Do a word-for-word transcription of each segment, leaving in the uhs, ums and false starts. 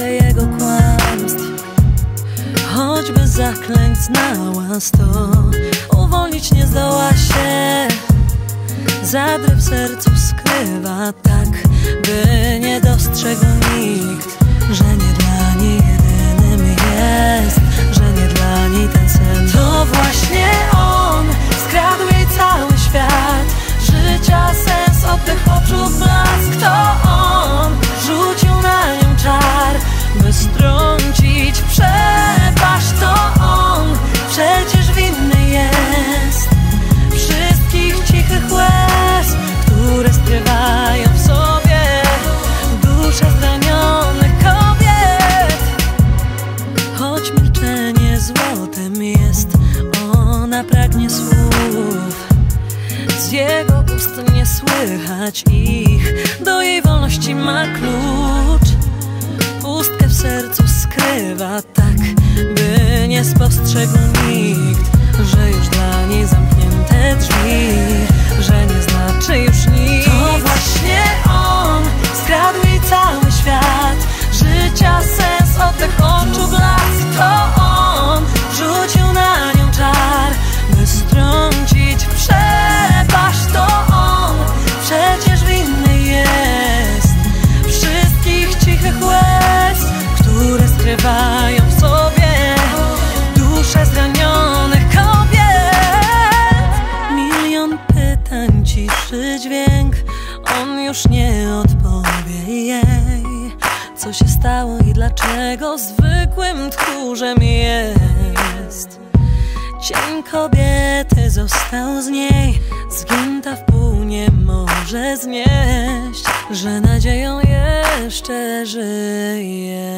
się jego kłamstw. Choćby zaklęć znała sto, uwolnić nie zdoła się. Zadrę w sercu skrywa tak, by nie dostrzegł nikt, że nie dla niej jedynym jest, że nie dla niej ten sen. To właśnie on skradł jej cały świat, życia sens, oddech oczu blask. To on rzucił na nią czar, by strącić przepaść. To on przecież winny jest wszystkich cichych łez, które skrywają w sobie dusze zranionych kobiet. Choć milczenie złotem jest, ona pragnie słów, z jego ust nie słychać ich, do jej wolności ma klucz. Pustkę w sercu skrywa tak, by nie spostrzegł nikt, że już dla niej zamknięte drzwi, że nie znaczy już nic. To właśnie on skradł jej cały świat, życia sens, oddech oczu blask. To on rzucił na nią czar, by strącić przepaść. To on przecież winny jest wszystkich cichych łez, które skrywają w sobie dusze zranionych kobiet. Milion pytań, ciszy dźwięk, on już nie odpowie jej. Co się stało i dlaczego zwykłym tchórzem jest? Cień kobiety został z niej, zgięta w pół nie może znieść, że nadzieją jeszcze żyje.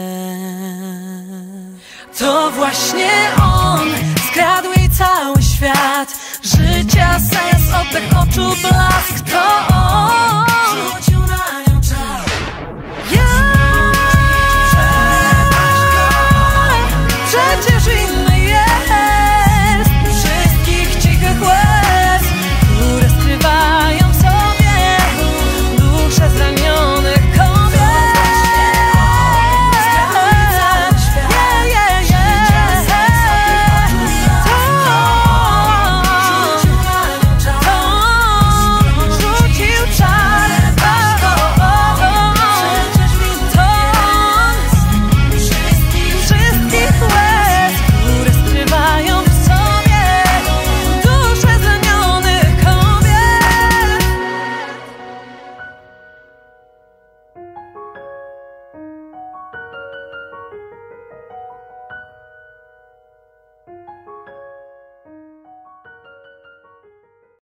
To właśnie on skradł jej cały świat, życia sens, oddech oczu blask. To on